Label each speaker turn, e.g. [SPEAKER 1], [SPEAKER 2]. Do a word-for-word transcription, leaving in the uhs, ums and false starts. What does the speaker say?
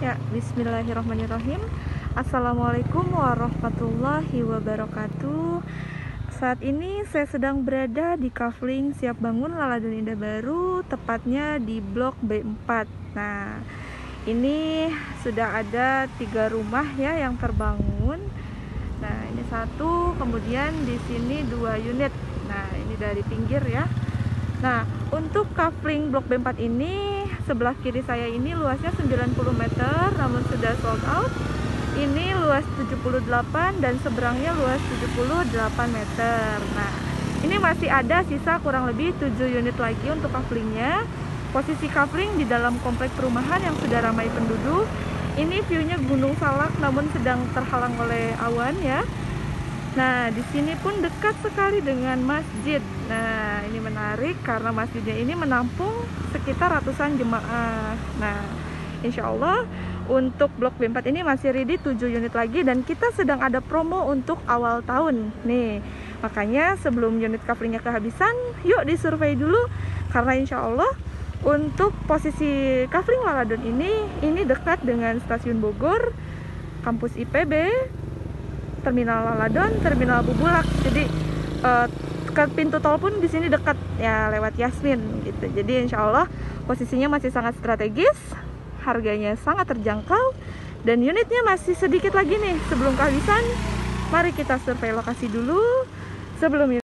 [SPEAKER 1] Ya, bismillahirrahmanirrahim. Assalamualaikum warahmatullahi wabarakatuh. Saat ini saya sedang berada di Kafling Siap Bangun Laladun Indah Baru, tepatnya di Blok B empat. Nah, ini sudah ada tiga rumah ya yang terbangun. Nah, ini satu, kemudian di sini dua unit. Nah, ini dari pinggir ya. Nah, untuk Kafling Blok B empat ini, sebelah kiri saya ini luasnya sembilan puluh meter, namun sudah sold out. Ini luas tujuh puluh delapan dan seberangnya luas tujuh puluh delapan meter. Nah, ini masih ada sisa kurang lebih tujuh unit lagi untuk Kaflingnya. Posisi Kafling di dalam komplek perumahan yang sudah ramai penduduk. Ini view-nya Gunung Salak namun sedang terhalang oleh awan ya. Nah, di sini pun dekat sekali dengan masjid. Nah, ini menarik karena masjidnya ini menampung sekitar ratusan jemaah. Nah, insya Allah untuk Blok B empat ini masih ready tujuh unit lagi dan kita sedang ada promo untuk awal tahun. Nih, makanya sebelum unit Kaflingnya kehabisan, yuk disurvei dulu karena insya Allah untuk posisi Kafling Laladun ini ini dekat dengan Stasiun Bogor, kampus I P B, Terminal Laladon, Terminal Bubulak. Jadi uh, ke pintu tol pun di sini dekat ya lewat Yasmin gitu. Jadi insya Allah posisinya masih sangat strategis, harganya sangat terjangkau, dan unitnya masih sedikit lagi nih sebelum kehabisan. Mari kita survei lokasi dulu sebelum